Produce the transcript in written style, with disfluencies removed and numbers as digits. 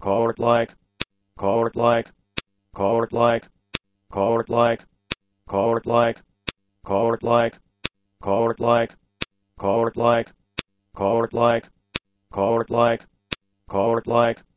courtlike, courtlike, courtlike, courtlike, courtlike, courtlike, courtlike, courtlike, courtlike, courtlike, courtlike.